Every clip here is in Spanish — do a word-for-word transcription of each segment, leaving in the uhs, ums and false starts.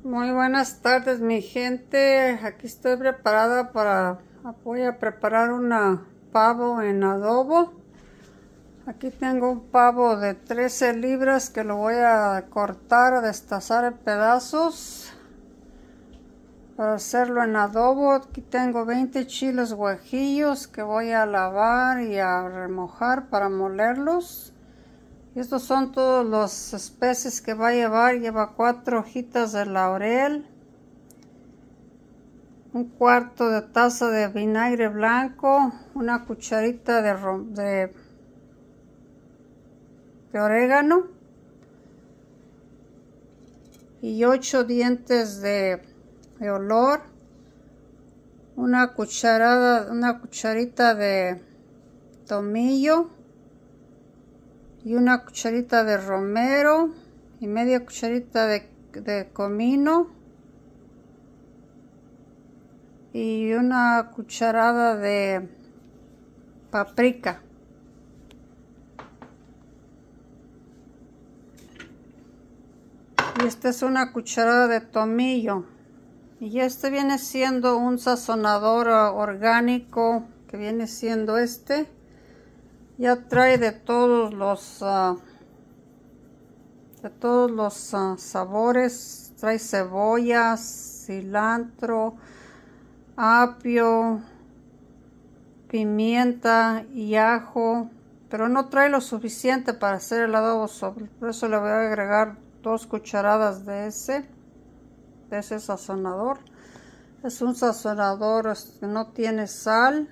Muy buenas tardes, mi gente. Aquí estoy preparada para voy a preparar una pavo en adobo. Aquí tengo un pavo de trece libras que lo voy a cortar, a destazar en pedazos para hacerlo en adobo. Aquí tengo veinte chiles guajillos que voy a lavar y a remojar para molerlos. Y estos son todos los especies que va a llevar. Lleva cuatro hojitas de laurel, un cuarto de taza de vinagre blanco, una cucharita de, de, de orégano y ocho dientes de, de olor, una cucharada, una cucharita de tomillo y una cucharita de romero y media cucharita de, de comino y una cucharada de paprika. Y esta es una cucharada de tomillo. Y este viene siendo un sazonador orgánico, que viene siendo este. Ya trae de todos los uh, de todos los uh, sabores. Trae cebollas, cilantro, apio, pimienta y ajo, pero no trae lo suficiente para hacer el adobo, por eso le voy a agregar dos cucharadas de ese de ese sazonador. Es un sazonador que no tiene sal.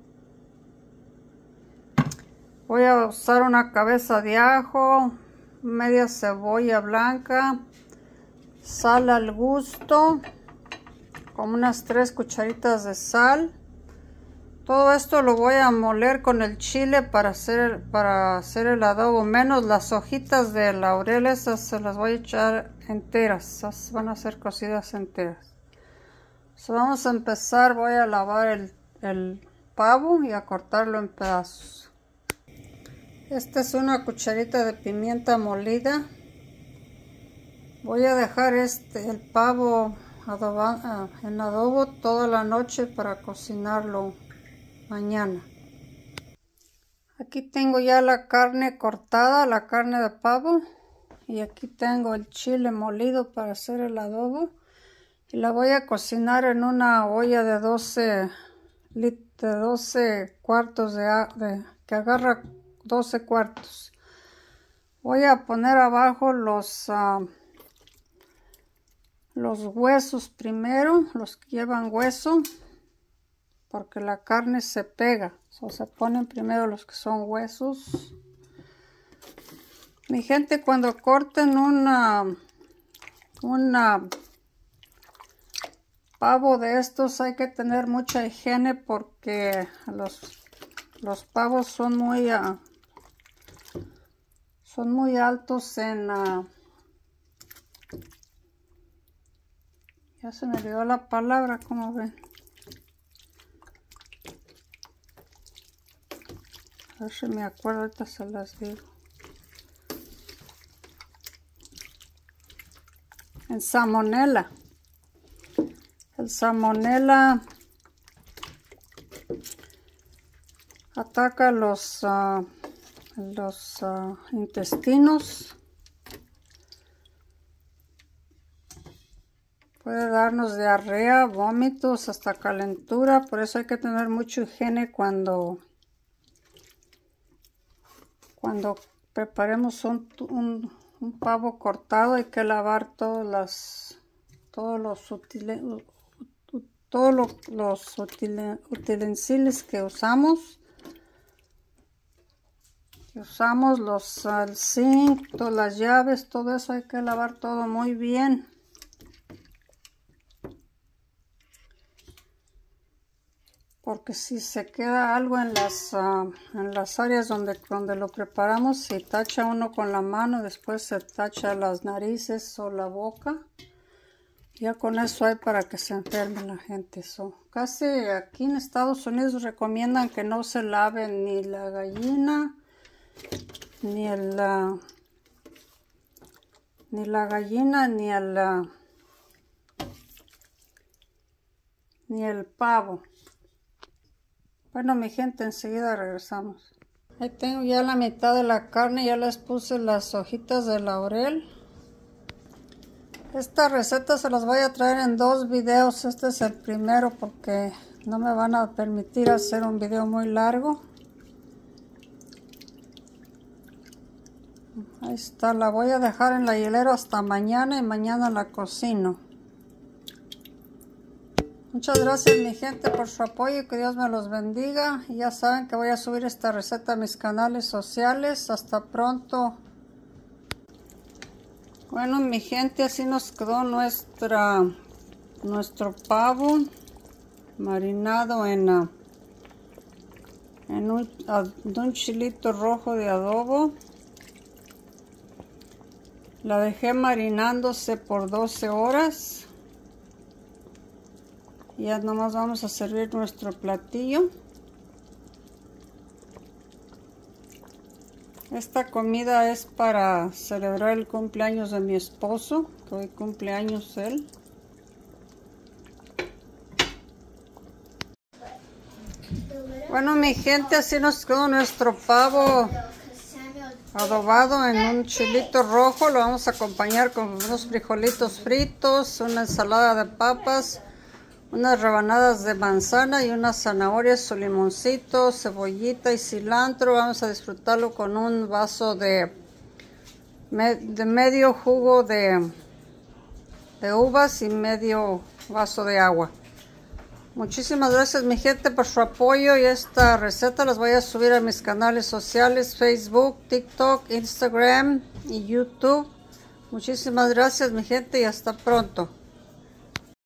Voy a usar una cabeza de ajo, media cebolla blanca, sal al gusto, como unas tres cucharitas de sal. Todo esto lo voy a moler con el chile para hacer, para hacer el adobo, menos las hojitas de laurel, esas se las voy a echar enteras, esas van a ser cocidas enteras. So, vamos a empezar. Voy a lavar el, el pavo y a cortarlo en pedazos. Esta es una cucharita de pimienta molida. Voy a dejar este el pavo adoba, en adobo toda la noche para cocinarlo mañana. Aquí tengo ya la carne cortada, la carne de pavo, y aquí tengo el chile molido para hacer el adobo, y la voy a cocinar en una olla de doce, de doce cuartos de, de que agarra doce cuartos. Voy a poner abajo los uh, los huesos primero, los que llevan hueso, porque la carne se pega. So, se ponen primero los que son huesos. Mi gente, cuando corten una una pavo de estos hay que tener mucha higiene, porque los los pavos son muy uh, son muy altos en uh, ya se me olvidó la palabra, como ven. A ver si me acuerdo, ahorita se las digo. En salmonela. El salmonela ataca los, uh, los uh, intestinos. Puede darnos diarrea, vómitos, hasta calentura. Por eso hay que tener mucha higiene cuando Cuando preparemos un, un, un pavo cortado. Hay que lavar todas las, todos los, utile, todos los, los utile, utensilios que usamos. Que usamos los el zinc, todas las llaves, todo eso hay que lavar todo muy bien. Porque si se queda algo en las, uh, en las áreas donde, donde lo preparamos, si tacha uno con la mano, después se tacha las narices o la boca. Ya con eso hay para que se enferme la gente. So, casi aquí en Estados Unidos recomiendan que no se lave ni la gallina, ni el, uh, ni la gallina, ni el, uh, ni el pavo. Bueno, mi gente, enseguida regresamos. Ahí tengo ya la mitad de la carne, ya les puse las hojitas de laurel. Esta receta se las voy a traer en dos videos. Este es el primero porque no me van a permitir hacer un video muy largo. Ahí está, la voy a dejar en la hielera hasta mañana y mañana la cocino. Muchas gracias mi gente por su apoyo, que Dios me los bendiga. Y ya saben que voy a subir esta receta a mis canales sociales. Hasta pronto. Bueno mi gente, así nos quedó nuestra nuestro pavo marinado en, uh, en un, uh, un chilito rojo de adobo. La dejé marinándose por doce horas. Ya nomás vamos a servir nuestro platillo. Esta comida es para celebrar el cumpleaños de mi esposo, que hoy cumpleaños él. Bueno mi gente, así nos quedó nuestro pavo adobado en un chilito rojo. Lo vamos a acompañar con unos frijolitos fritos, una ensalada de papas, unas rebanadas de manzana y unas zanahorias, su limoncito, cebollita y cilantro. Vamos a disfrutarlo con un vaso de, de medio jugo de, de uvas y medio vaso de agua. Muchísimas gracias mi gente por su apoyo, y esta receta las voy a subir a mis canales sociales, Facebook, TikTok, Instagram y YouTube. Muchísimas gracias mi gente y hasta pronto.